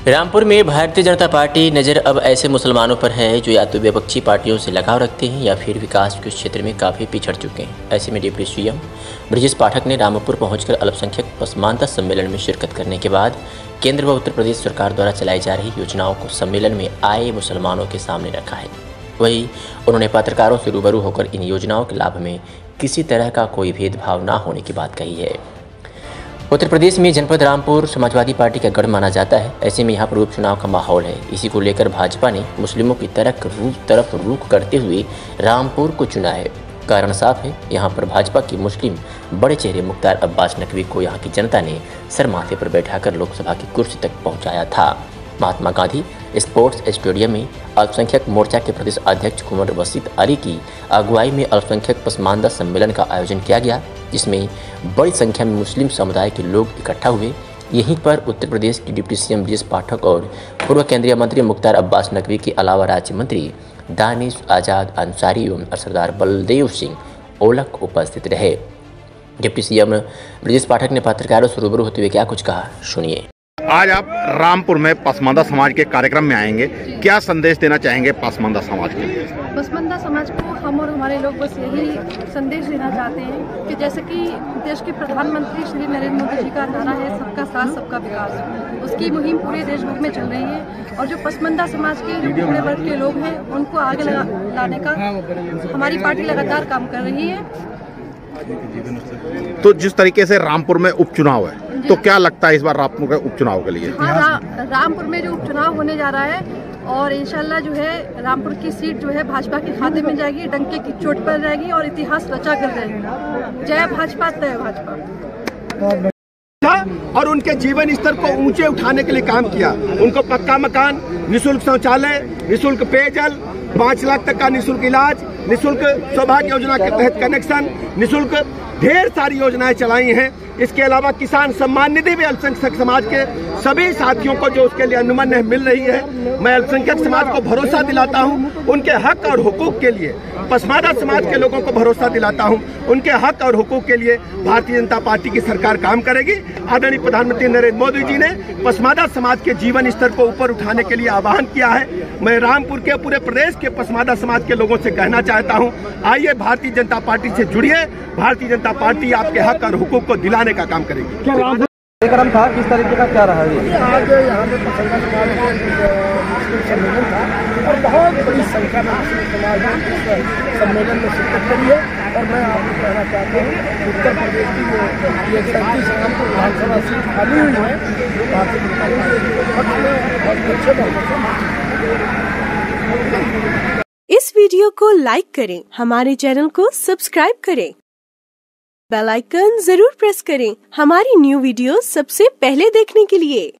रामपुर में भारतीय जनता पार्टी नज़र अब ऐसे मुसलमानों पर है जो या तो विपक्षी पार्टियों से लगाव रखते हैं या फिर विकास के क्षेत्र में काफ़ी पिछड़ चुके हैं। ऐसे में डिप्टी सीएम ब्रजेश पाठक ने रामपुर पहुंचकर अल्पसंख्यक पसमानदा सम्मेलन में शिरकत करने के बाद केंद्र व उत्तर प्रदेश सरकार द्वारा चलाई जा रही योजनाओं को सम्मेलन में आए मुसलमानों के सामने रखा है। वहीं उन्होंने पत्रकारों से रूबरू होकर इन योजनाओं के लाभ में किसी तरह का कोई भेदभाव न होने की बात कही है। उत्तर प्रदेश में जनपद रामपुर समाजवादी पार्टी का गढ़ माना जाता है। ऐसे में यहाँ पर उपचुनाव का माहौल है। इसी को लेकर भाजपा ने मुस्लिमों की तरफ रुख करते हुए रामपुर को चुना है। कारण साफ है, यहाँ पर भाजपा की मुस्लिम बड़े चेहरे मुख्तार अब्बास नकवी को यहाँ की जनता ने सर माथे पर बैठाकर लोकसभा की कुर्सी तक पहुँचाया था। महात्मा गांधी स्पोर्ट्स स्टेडियम में अल्पसंख्यक मोर्चा के प्रदेश अध्यक्ष कुंवर वसीत अली की अगुवाई में अल्पसंख्यक पसमानदा सम्मेलन का आयोजन किया गया, जिसमें बड़ी संख्या में मुस्लिम समुदाय के लोग इकट्ठा हुए। यहीं पर उत्तर प्रदेश के डिप्टी सीएम ब्रजेश पाठक और पूर्व केंद्रीय मंत्री मुख्तार अब्बास नकवी के अलावा राज्य मंत्री दानिश आज़ाद अंसारी एवं सरदार बलदेव सिंह ओलख उपस्थित रहे। डिप्टी सीएम ब्रजेश पाठक ने पत्रकारों से रूबरू होते हुए क्या कुछ कहा, सुनिए। आज आप रामपुर में पसमानदा समाज के कार्यक्रम में आएंगे, क्या संदेश देना चाहेंगे पसमानदा समाज के लिए? पसमानदा समाज को हम और हमारे लोग बस यही संदेश देना चाहते हैं कि जैसे कि देश के प्रधानमंत्री श्री नरेंद्र मोदी जी का नारा है सबका साथ सबका विकास, उसकी मुहिम पूरे देश भर में चल रही है और जो पसमानदा समाज के जो पूरे वर्ग के लोग हैं उनको आगे लाने का हमारी पार्टी लगातार काम कर रही है। तो जिस तरीके से रामपुर में उपचुनाव है, तो क्या लगता है इस बार रामपुर के उपचुनाव के लिए? हाँ, रामपुर में जो उपचुनाव होने जा रहा है और इंशाल्लाह जो है रामपुर की सीट जो है भाजपा के खाते में जाएगी, डंके की चोट पर जाएगी और इतिहास रचा कर जाएगी। जय भाजपा, तय भाजपा। और उनके जीवन स्तर को ऊंचे उठाने के लिए काम किया। उनको पक्का मकान, निःशुल्क शौचालय, निःशुल्क पेयजल, 5 लाख तक का निःशुल्क इलाज, निःशुल्क सौभाग्य योजना के तहत कनेक्शन, निःशुल्क ढेर सारी योजनाएं चलाई हैं। इसके अलावा किसान सम्मान निधि भी अल्पसंख्यक समाज के सभी साथियों को जो उसके लिए अनुमन्य मिल रही है। मैं अल्पसंख्यक समाज को भरोसा दिलाता हूं, उनके हक और हुकूक के लिए पसमानदा समाज के लोगों को भरोसा दिलाता हूं, उनके हक और हुकूक के लिए भारतीय जनता पार्टी की सरकार काम करेगी। आदरणीय प्रधानमंत्री नरेंद्र मोदी जी ने पसमानदा समाज के जीवन स्तर को ऊपर उठाने के लिए आह्वान किया है। मैं रामपुर के पूरे प्रदेश के पसमानदा समाज के लोगों से कहना चाहता हूं, आइए भारतीय जनता पार्टी से जुड़िए। भारतीय जनता पार्टी आपके हक और हुकूक को दिलाने का काम करेगी। कार्यक्रम था, किस तरीके का क्या रहा है? आज यहाँ पे पसंदा समाज में सम्मेलन था और बहुत बड़ी संख्या में मुस्लिम समाज ने सम्मेलन में शिरकत करी है। और मैं आपको कहना चाहता हूँ उत्तर प्रदेश की ये 37 रामपुर विधानसभा सीट खाली हुई है भारतीय जनता पार्टी और अच्छे बहुत। इस वीडियो को लाइक करें, हमारे चैनल को सब्सक्राइब करें, बेल आइकन जरूर प्रेस करें हमारी न्यू वीडियो सबसे पहले देखने के लिए।